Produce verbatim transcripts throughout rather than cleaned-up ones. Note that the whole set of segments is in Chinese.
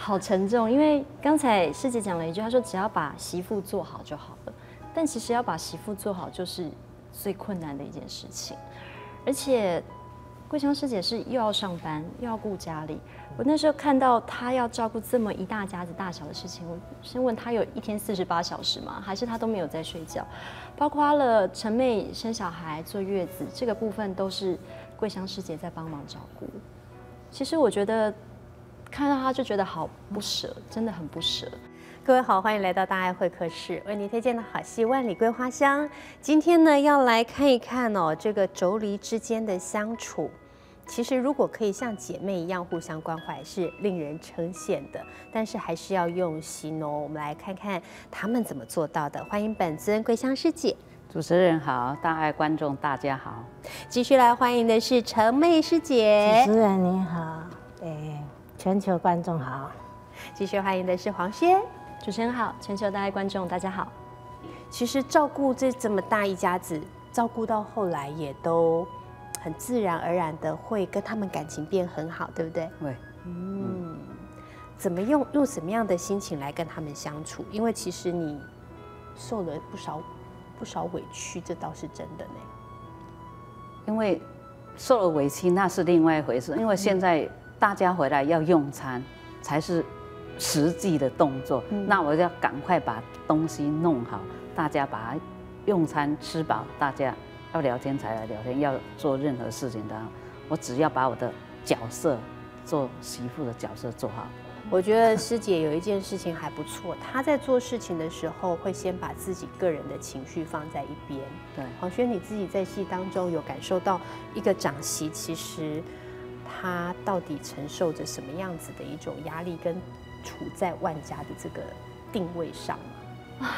好沉重，因为刚才师姐讲了一句，她说只要把媳妇做好就好了。但其实要把媳妇做好，就是最困难的一件事情。而且桂香师姐是又要上班，又要顾家里。我那时候看到她要照顾这么一大家子大小的事情，我先问她有一天四十八小时吗？还是她都没有在睡觉？包括了陈妹生小孩、坐月子这个部分，都是桂香师姐在帮忙照顾。其实我觉得看到她就觉得好不舍，真的很不舍。 各位好，欢迎来到大爱会客室，为您推荐的好戏《万里桂花香》。今天呢，要来看一看哦，这个妯娌之间的相处。其实如果可以像姐妹一样互相关怀，是令人称羡的。但是还是要用心哦。我们来看看他们怎么做到的。欢迎本尊桂香师姐。 主持人好，大爱观众大家好。 继续来欢迎的是陈妹师姐。 主持人你好，哎，全球观众好。 继续欢迎的是黄轩。 主持人好，全球大爱观众大家好。 其实照顾这这么大一家子，照顾到后来也都很自然而然的会跟他们感情变很好，对不对？ 对。 嗯，怎么用用什么样的心情来跟他们相处？因为其实你受了不少不少委屈，这倒是真的呢。 因为受了委屈那是另外一回事，因为现在大家回来要用餐才是实际的动作，嗯、那我要赶快把东西弄好，大家把它用餐吃饱，大家要聊天才来聊天，要做任何事情的，我只要把我的角色做媳妇的角色做好。 我觉得师姐有一件事情还不错，她在做事情的时候会先把自己个人的情绪放在一边。 对， 黄轩，你自己在戏当中有感受到一个长媳其实她到底承受着什么样子的一种压力跟处在万家的这个定位上吗？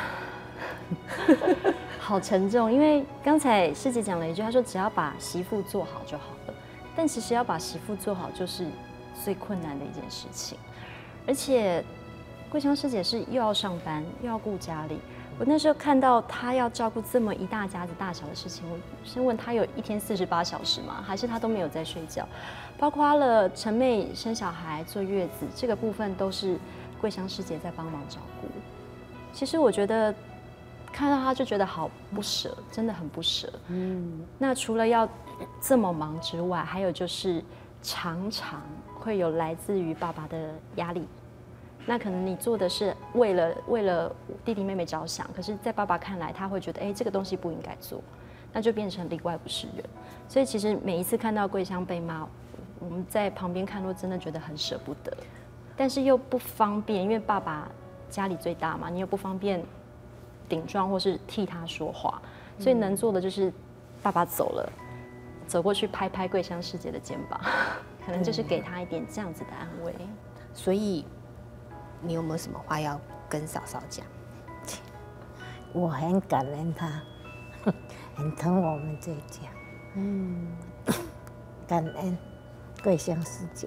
好沉重，因为刚才师姐讲了一句，她说只要把媳妇做好就好了。但其实要把媳妇做好，就是最困难的一件事情。而且桂香师姐是又要上班，又要顾家里。我那时候看到她要照顾这么一大家子大小的事情，我先问她有一天四十八小时吗？还是她都没有在睡觉？包括了陈妹生小孩、坐月子这个部分，都是桂香师姐在帮忙照顾。其实我觉得看到她就觉得好不舍，真的很不舍。嗯，那除了要这么忙之外，还有就是常常会有来自于爸爸的压力。那可能你做的是为了为了弟弟妹妹着想，可是，在爸爸看来，他会觉得，哎，这个东西不应该做，那就变成里外不是人。所以其实每一次看到桂香被骂，我们在旁边看都真的觉得很舍不得，但是又不方便，因为爸爸家里最大嘛，你又不方便顶撞或是替他说话，所以能做的就是爸爸走了，走过去拍拍桂香师姐的肩膀，可能就是给他一点这样子的安慰。 所以你有没有什么话要跟嫂嫂讲？ 我很感恩他，很疼我们这一家。嗯，感恩桂香师姐，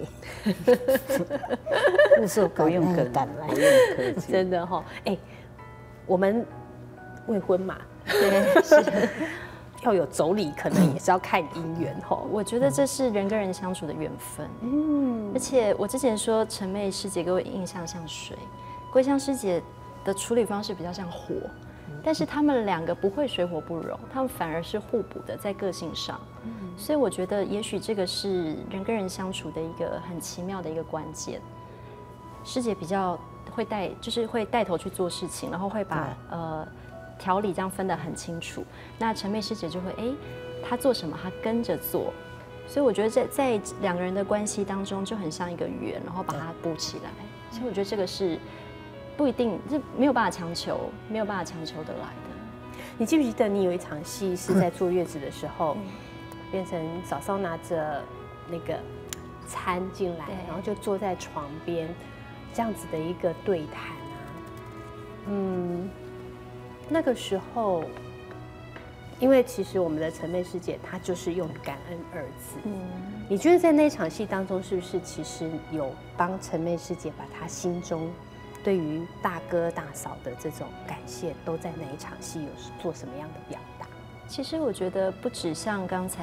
无数感恩感恩， 真的哈、哦。哎，我们未婚嘛， 对，是要有妯娌，可能也是要看姻缘哈。 我觉得这是人跟人相处的缘分。嗯，而且我之前说陈妹师姐给我印象像水，桂香师姐的处理方式比较像火，但是他们两个不会水火不容，他们反而是互补的在个性上。所以我觉得也许这个是人跟人相处的一个很奇妙的一个关键。师姐比较会带，就是会带头去做事情，然后会把呃条理这样分得很清楚。那陈妹师姐就会哎，她做什么她跟着做，所以我觉得在在两个人的关系当中就很像一个圆，然后把它补起来。所以我觉得这个是不一定，这没有办法强求，没有办法强求得来的。 你记不记得你有一场戏是在坐月子的时候，嗯、变成嫂嫂拿着那个餐进来，然后就坐在床边，这样子的一个对谈啊，嗯。那个时候，因为其实我们的陈妹师姐她就是用感恩二字。嗯，你觉得在那场戏当中，是不是其实有帮陈妹师姐把她心中对于大哥大嫂的这种感谢，都在那一场戏有做什么样的表达？ 其实我觉得不止像刚才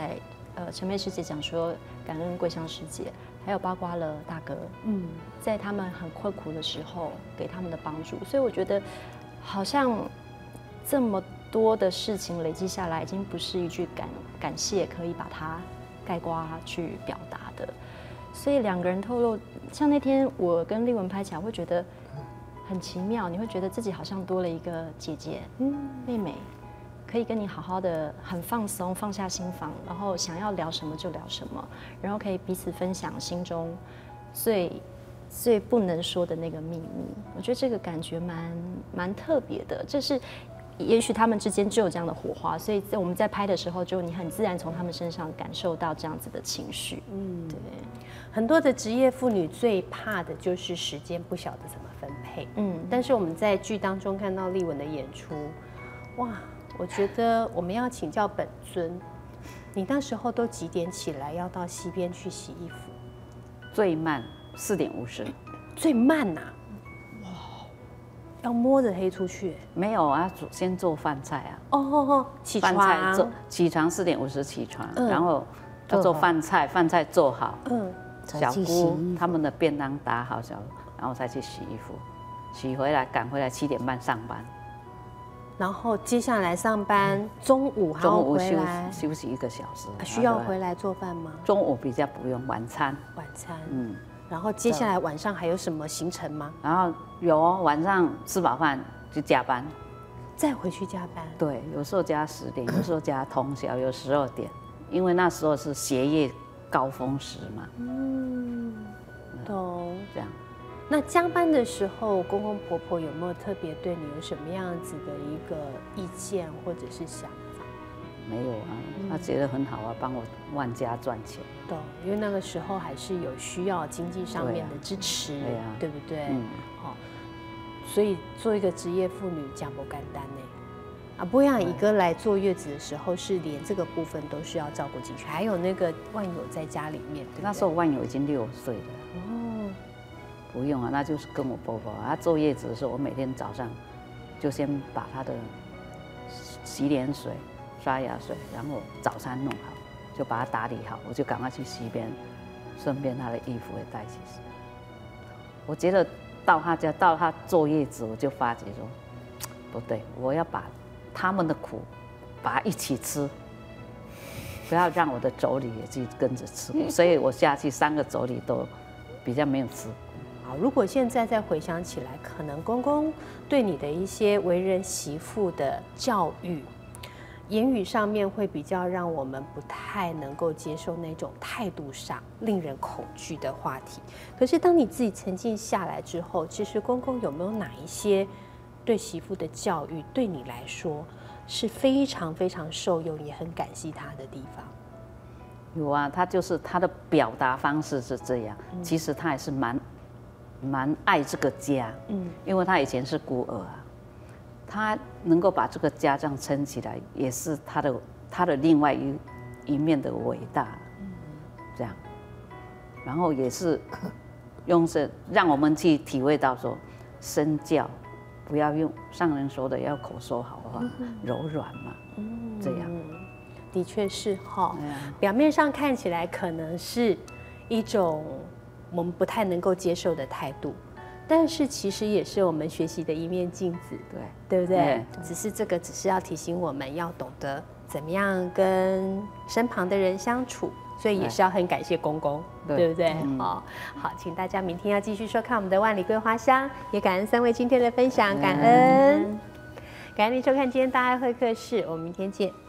呃陈妹师姐讲说感恩桂香师姐，还有包括了大哥，嗯，在他们很困苦的时候给他们的帮助，所以我觉得好像这么多的事情累积下来，已经不是一句感感谢可以把它概括去表达的。所以两个人透露，像那天我跟丽文拍起来，会觉得很奇妙，你会觉得自己好像多了一个姐姐，嗯，妹妹。可以跟你好好的、很放松、放下心防，然后想要聊什么就聊什么，然后可以彼此分享心中最最不能说的那个秘密。我觉得这个感觉蛮蛮特别的，这是也许他们之间就有这样的火花，所以在我们在拍的时候，就你很自然从他们身上感受到这样子的情绪。嗯，对。 很多的职业妇女最怕的就是时间不晓得怎么分配。嗯，但是我们在剧当中看到丽文的演出，哇！我觉得我们要请教本尊，你那时候都几点起来要到溪边去洗衣服？ 最慢四点五十。 最慢呐、啊？哇！要摸着黑出去？ 没有啊，先做饭菜啊。 哦哦哦，起床。饭菜做起床四点五十起床，嗯、然后要做饭菜，饭菜做好。嗯。小姑他们的便当打好小，然后再去洗衣服，洗回来赶回来七点半上班。 然后接下来上班，中午还要回来休息一个小时， 需要回来做饭吗？ 中午比较不用，晚餐。 晚餐，嗯。然后接下来晚上还有什么行程吗？ 然后有哦，晚上吃饱饭就加班， 再回去加班。 对，有时候加十点，有时候加通宵，有十二点，因为那时候是学业高峰时嘛。嗯， 懂。 这样。 那加班的时候，公公婆婆有没有特别对你有什么样子的一个意见或者是想法？ 没有啊，他觉得很好啊，帮我万家赚钱。 对，因为那个时候还是有需要经济上面的支持，对啊，对不对？嗯，好，所以做一个职业妇女讲不简单呢。啊，不像乙哥来坐月子的时候，是连这个部分都需要照顾进去，还有那个万有在家里面，对不对？ 那时候万有已经六岁了。哦。不用啊，那就是跟我婆婆。她坐月子的时候，我每天早上就先把她的洗脸水、刷牙水，然后早餐弄好，就把她打理好，我就赶快去溪边，顺便她的衣服也带去洗。我觉得到她家，到她坐月子，我就发觉说，不对，我要把他们的苦，把它一起吃，不要让我的妯娌也去跟着吃苦。所以我下去三个妯娌都比较没有吃。 如果现在再回想起来，可能公公对你的一些为人媳妇的教育，言语上面会比较让我们不太能够接受那种态度上令人恐惧的话题。可是当你自己沉静下来之后，其实公公有没有哪一些对媳妇的教育，对你来说是非常非常受用，也很感激他的地方？ 有啊，他就是他的表达方式是这样，嗯、其实他也是蛮。蛮爱这个家，嗯，因为他以前是孤儿啊，他能够把这个家这样撑起来，也是他的他的另外一一面的伟大，嗯，这样，然后也是用这让我们去体会到说，身教不要用上人说的要口说好话，嗯、柔软嘛，嗯，这样， 的确是哈，表面上看起来可能是一种。我们不太能够接受的态度，但是其实也是我们学习的一面镜子，对对不对？对，只是这个只是要提醒我们要懂得怎么样跟身旁的人相处，所以也是要很感谢公公， 对, 对不对？嗯、哦，好，请大家明天要继续收看我们的万里桂花香，也感恩三位今天的分享，感恩，嗯、感恩您收看今天大爱会客室，我们明天见。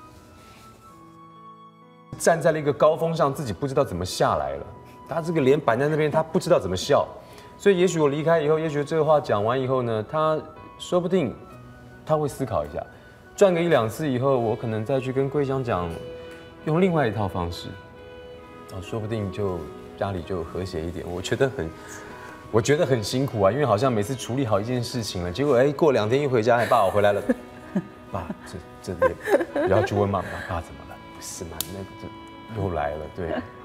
站在了一个高峰上，自己不知道怎么下来了。他这个脸摆在那边，他不知道怎么笑，所以也许我离开以后，也许这个话讲完以后呢，他说不定他会思考一下，转个一两次以后，我可能再去跟桂香讲，用另外一套方式，啊，说不定就家里就和谐一点。我觉得很，我觉得很辛苦啊，因为好像每次处理好一件事情了，结果哎，过两天一回家，哎，爸我回来了，爸这这也不要去问妈妈，爸怎么了？不是嘛，那个就又来了，对。